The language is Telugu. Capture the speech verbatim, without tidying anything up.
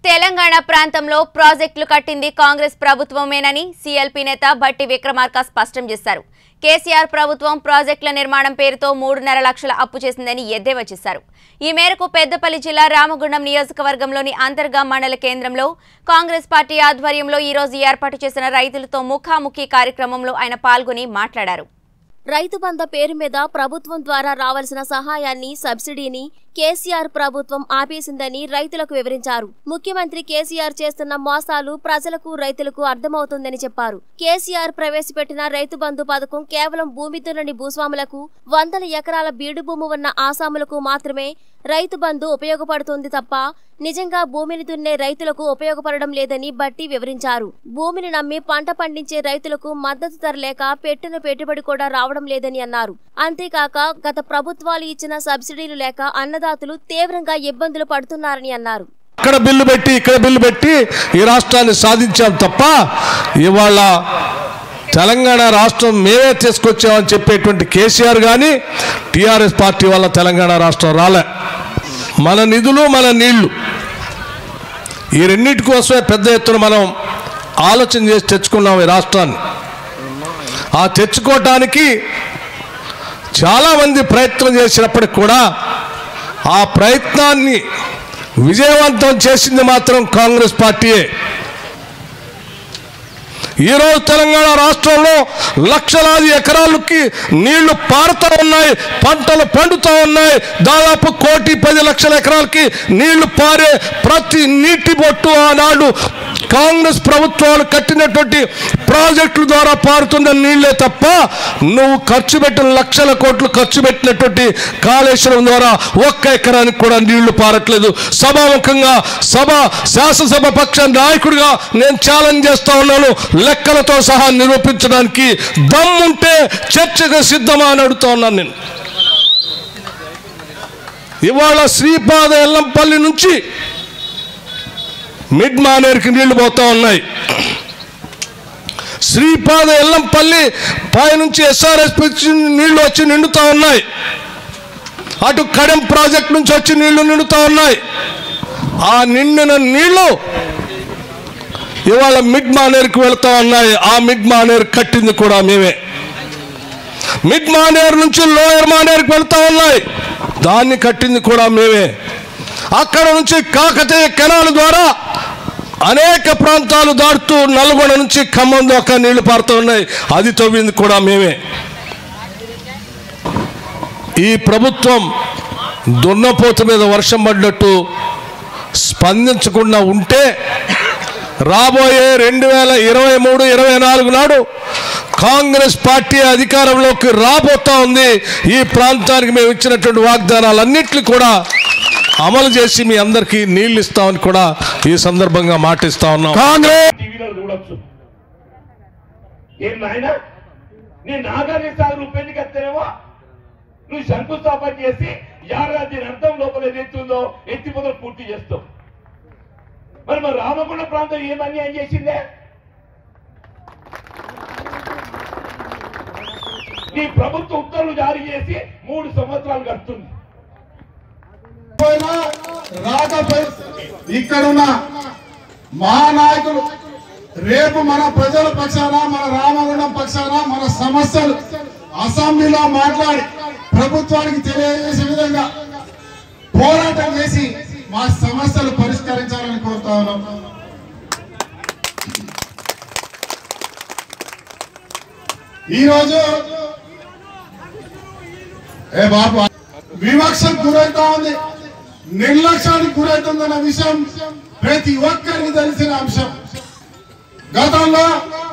తెలంగాణ ప్రాంతంలో ప్రాజెక్టులు కట్టింది కాంగ్రెస్ ప్రభుత్వమేనని సీఎల్పీ నేత భట్టి విక్రమార్క స్పష్టం చేశారు. కేసీఆర్ ప్రభుత్వం ప్రాజెక్టుల నిర్మాణం పేరుతో మూడున్నర లక్షల అప్పు చేసిందని ఎద్దేవా చేశారు. ఈ మేరకు పెద్దపల్లి జిల్లా రామగుండం నియోజకవర్గంలోని అంతర్గా మండల కేంద్రంలో కాంగ్రెస్ పార్టీ ఆధ్వర్యంలో ఈ రోజు ఏర్పాటు చేసిన రైతులతో ముఖాముఖి కార్యక్రమంలో ఆయన పాల్గొని మాట్లాడారు. రైతు బంధ పేరు మీద ప్రభుత్వం ద్వారా రావాల్సిన సహాయాన్ని సబ్సిడీని కేసీఆర్ ప్రభుత్వం ఆపేసిందని రైతులకు వివరించారు. ముఖ్యమంత్రి కేసీఆర్ చేస్తున్న మోసాలు ప్రజలకు రైతులకు అర్థమవుతుందని చెప్పారు. కేసీఆర్ ప్రవేశపెట్టిన రైతు బంధు పథకం కేవలం భూమి దున్నని భూస్వాములకు, వందల ఎకరాల బీడు భూమి ఉన్న ఆసాములకు మాత్రమే రైతు బంధు ఉపయోగపడుతుంది తప్ప నిజంగా భూమిని దున్నే రైతులకు ఉపయోగపడడం లేదని బట్టి వివరించారు. భూమిని నమ్మి పంట పండించే రైతులకు మద్దతు ధర లేక పెట్టిన పెట్టుబడి కూడా రావడం లేదని అన్నారు. అంతేకాక గత ప్రభుత్వాలు ఇచ్చిన సబ్సిడీలు లేక అన్నదాతలు తీవ్రంగా ఇబ్బందులు పడుతున్నారని అన్నారు. ఇక్కడ బిల్లు పెట్టి ఇక్కడ బిల్లు పెట్టి ఈ రాష్ట్రాన్ని సాధించాం తప్ప ఇవాళ తెలంగాణ రాష్ట్రం మేమే తీసుకొచ్చామని చెప్పేటువంటి కేసీఆర్ కానీ టీఆర్ఎస్ పార్టీ వల్ల తెలంగాణ రాష్ట్రం రాలే. మన నిధులు మన నీళ్లు ఈ రెండింటి కోసమే పెద్ద ఎత్తున మనం ఆలోచన చేసి తెచ్చుకున్నాం ఈ రాష్ట్రాన్ని. ఆ తెచ్చుకోవటానికి చాలామంది ప్రయత్నం చేసినప్పటికి కూడా ఆ ప్రయత్నాన్ని విజయవంతం చేసింది మాత్రం కాంగ్రెస్ పార్టీయే. ఈరోజు తెలంగాణ రాష్ట్రంలో లక్షలాది ఎకరాలకి నీళ్లు పారుతూ ఉన్నాయి, పంటలు పండుతూ ఉన్నాయి. దాదాపు కోటి పది లక్షల ఎకరాలకి నీళ్లు పారే ప్రతి నీటి బొట్టు ఆనాడు కాంగ్రెస్ ప్రభుత్వాలు కట్టినటువంటి ప్రాజెక్టుల ద్వారా పారుతున్న నీళ్లే తప్ప నువ్వు ఖర్చు పెట్టిన లక్షల కోట్లు ఖర్చు పెట్టినటువంటి కాళేశ్వరం ద్వారా ఒక్క ఎకరానికి కూడా నీళ్లు పారట్లేదు. సభాముఖంగా సభ శాసనసభ పక్ష నాయకుడిగా నేను ఛాలెంజ్ చేస్తా ఉన్నాను. లెక్కలతో సహా నిరూపించడానికి దమ్ముంటే చర్చకు సిద్ధమా అని అడుగుతా ఉన్నాను నేను. ఇవాళ శ్రీపాద ఎల్లంపల్లి నుంచి మిడ్ మానేరుకి నీళ్లు పోతా ఉన్నాయి. శ్రీపాద ఎల్లంపల్లి పైనుంచి ఎస్ఆర్ఎస్ నీళ్లు వచ్చి నిండుతా ఉన్నాయి. అటు కడెం ప్రాజెక్ట్ నుంచి వచ్చి నీళ్లు నిండుతా ఉన్నాయి. ఆ నిండిన నీళ్లు ఇవాళ మిడ్ మానేరుకి వెళ్తా ఉన్నాయి. ఆ మిడ్ మానేరు కట్టింది కూడా మేమే. మిడ్ మానేరు నుంచి లోయర్ మానేరుకి వెళ్తా ఉన్నాయి, దాన్ని కట్టింది కూడా మేమే. అక్కడ నుంచి కాకతీయ కెనాల్ ద్వారా అనేక ప్రాంతాలు దాటుతూ నల్గొండ నుంచి ఖమ్మం దాకా నీళ్లు పారుతూ ఉన్నాయి, అది తవ్వింది కూడా మేమే. ఈ ప్రభుత్వం దున్నపోతు మీద వర్షం పడ్డట్టు స్పందించకుండా ఉంటే రాబోయే రెండు వేల ఇరవై మూడు ఇరవై నాలుగు నాడు కాంగ్రెస్ పార్టీ అధికారంలోకి రాబోతా ఉంది. ఈ ప్రాంతానికి మేము ఇచ్చినటువంటి వాగ్దానాలన్నింటినీ కూడా అమలు చేసి మీ అందరికీ నీళ్లు ఇస్తామని కూడా ఈ సందర్భంగా మాటిస్తా ఉన్నాం. కాంగ్రెస్ టీవీలో చూడొచ్చు. ఏం నాయనా నీ నాగార్జున సాగర్ ఉప ఎన్నిక వస్తేనేమో నువ్వు శంకుస్థాపన చేసి యాదాద్రి అర్థం లోపల ఏదైతుందో ఎత్తిపోతలు పూర్తి చేస్తావు. మరి మరి రామగుండ ప్రాంతం ఏం అన్యాయం చేసిందే? నీ ప్రభుత్వ ఉత్తర్వులు జారీ చేసి మూడు సంవత్సరాలు గడుతుంది. ఇక్కడున్న మహానాయకులు రేపు మన ప్రజల పక్షాన, మన రామగుండం పక్షాన మన సమస్యలు అసెంబ్లీలో మాట్లాడి ప్రభుత్వానికి తెలియజేసే విధంగా పోరాటం చేసి మా సమస్యలు పరిష్కరించాలని కోరుతా ఉన్నాం. ఈరోజు ఏ బాబు వివక్షకు గురైతా ఉంది, నిర్లక్ష్యానికి గురైతుందన్న విషయం ప్రతి ఒక్కరికి తెలిసిన అంశం. గతంలో